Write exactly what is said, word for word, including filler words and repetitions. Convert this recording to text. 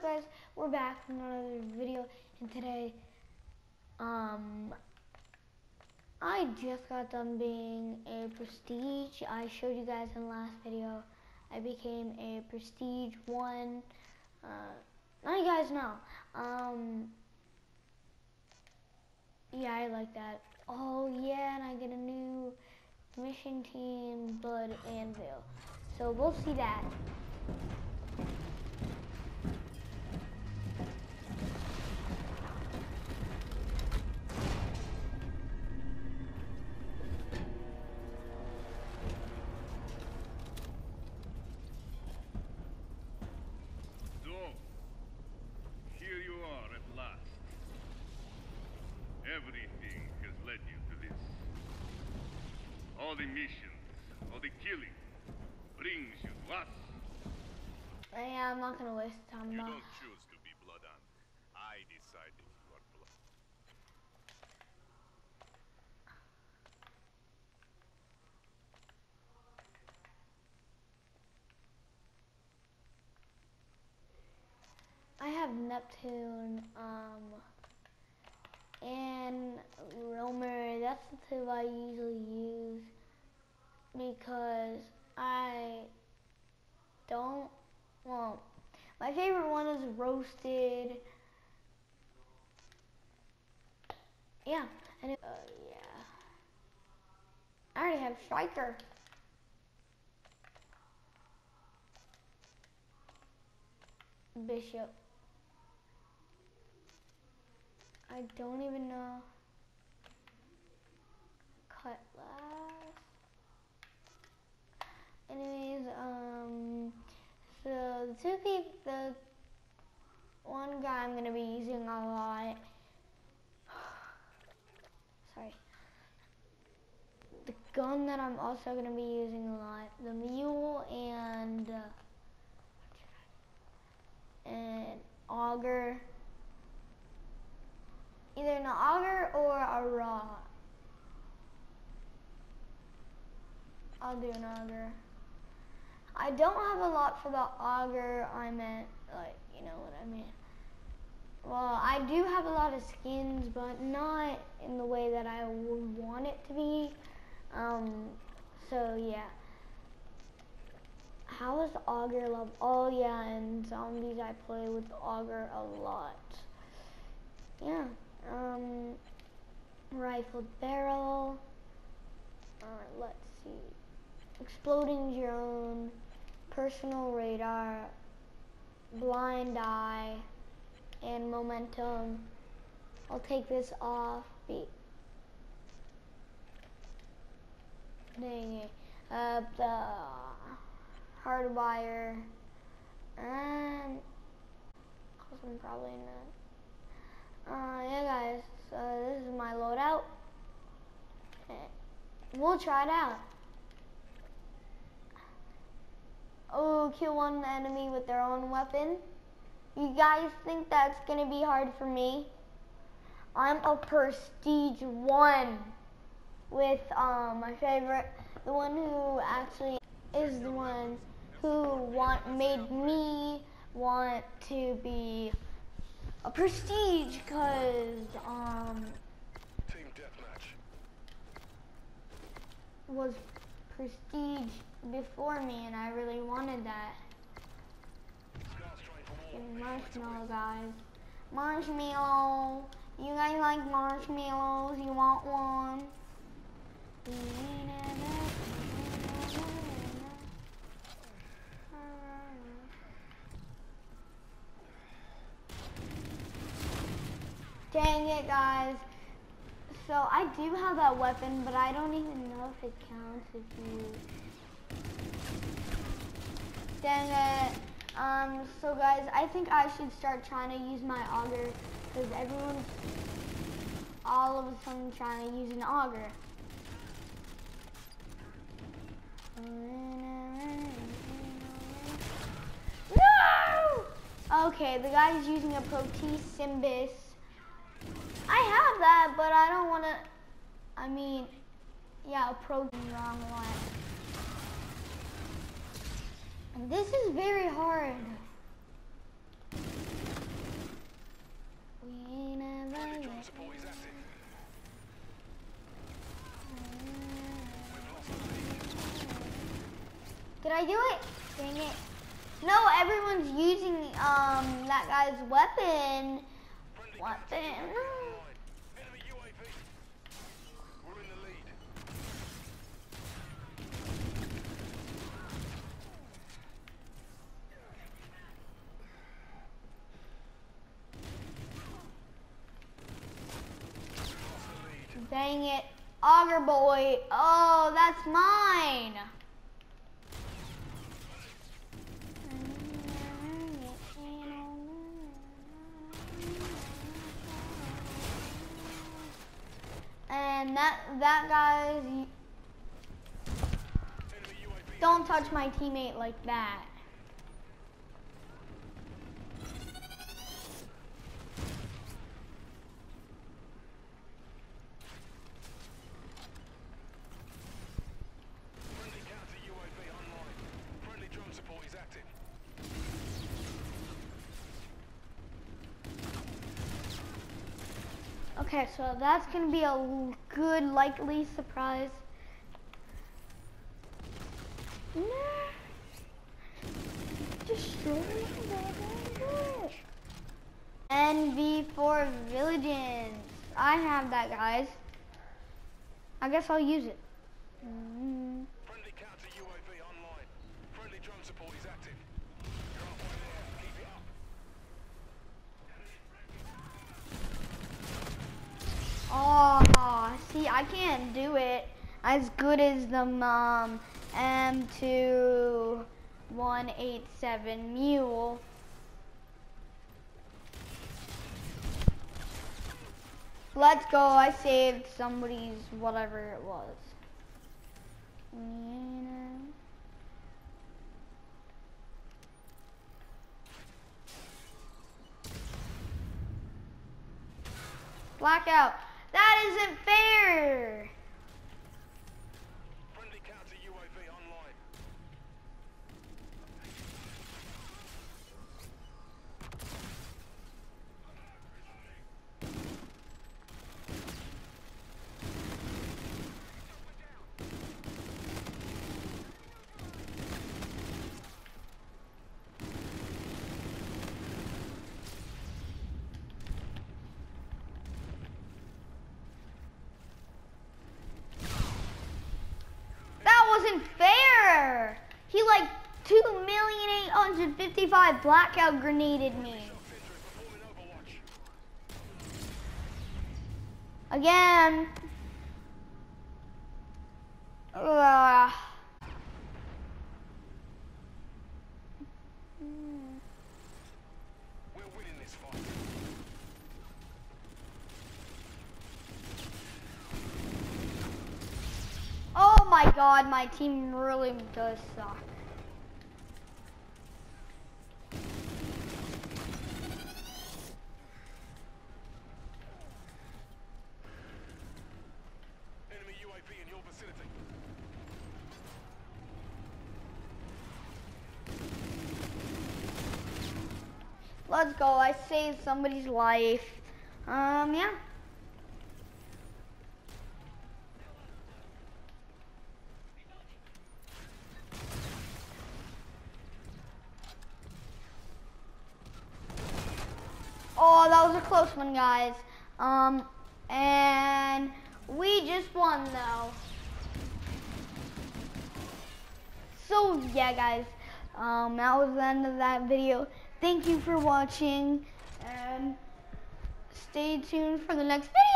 guys? We're back from another video, and today, um, I just got done being a Prestige. I showed you guys in the last video. I became a Prestige one. Uh, now you guys know. Um, yeah, I like that. Oh yeah, and I get a new mission team, Blood Anvil. So we'll see that. Everything has led you to this. All the missions, all the killing, brings you to us. Yeah, I'm not gonna waste time. You not. don't choose to be Bloodhound. I decided you are Blood. I have Neptune, um, and Roamer. That's the two I usually use because I don't, well, my favorite one is Roasted. Yeah, and it, uh, yeah. I already have Striker. Bishop. I don't even know. Cutlass. Anyways, um, so the two people, the one guy I'm gonna be using a lot. Sorry. The gun that I'm also gonna be using a lot, the mule and uh, and auger. Either an auger or a raw. I'll do an auger. I don't have a lot for the auger. I meant, like, you know what I mean. Well, I do have a lot of skins, but not in the way that I would want it to be. Um, so yeah. How is auger level? Oh yeah, in zombies I play with auger a lot. Yeah. Um, rifled barrel. Uh, let's see. Exploding drone, personal radar, blind eye, and momentum. I'll take this off. Be dang it. Uh, the hardwire, and I'm probably not. Uh, yeah, guys. So this is my loadout. We'll try it out. Oh, kill one enemy with their own weapon. You guys think that's gonna be hard for me? I'm a Prestige one with um my favorite, the one who actually is the one who want made me want to be a Prestige, cause um Team deathmatch was Prestige before me, and I really wanted that. And marshmallow, guys. Marshmallow. You guys like marshmallows? You want one? Dang it, guys. So I do have that weapon, but I don't even know if it counts if you... Dang it. Um, so guys, I think I should start trying to use my auger, because everyone's all of a sudden trying to use an auger. No! Okay, the guy's using a Proteus Simbus. I have that, but I don't want to, I mean, yeah, a Proteus, wrong one. This is very hard. We never Friendly get drone support is active. We've lost the lead. Did I do it? Dang it. No, everyone's using um that guy's weapon. Friendly Weapon. online. Enemy U A V. We're in the lead. Lost the lead. Dang it. Auger boy. Oh, that's mine. And that that guy's Enemy U A V. don't touch my teammate like that. Friendly counter U A V online. Friendly drone support is active. Okay, so that's gonna be a l- good likely surprise. Nah. Destroy the N V for Villages. I have that, guys. I guess I'll use it. Mm. Friendly counter U A V online. Friendly drone support is active. You're halfway there. Keep it up. Oh, see, I can't do it as good as the um, M two one eight seven Mule. Let's go, I saved somebody's whatever it was. Blackout. That isn't fair. Friendly counter U A V online. That wasn't fair. He like two million eight hundred fifty-five blackout grenaded me. Sentry performing Overwatch. Again. Ugh. We're winning this fight. Oh my god, my team really does suck. Enemy U A V in your vicinity. Let's go, I saved somebody's life. Um, yeah. Oh, that was a close one, guys. Um, and we just won, though. So, yeah, guys. Um, that was the end of that video. Thank you for watching, and stay tuned for the next video.